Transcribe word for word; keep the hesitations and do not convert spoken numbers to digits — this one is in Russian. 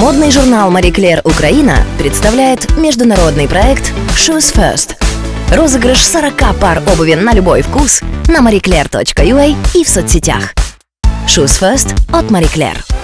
Модный журнал Marie Claire Украина представляет международный проект Shoes First. Розыгрыш сорока пар обуви на любой вкус на marie claire точка ю а и в соцсетях. Shoes First от Marie Claire.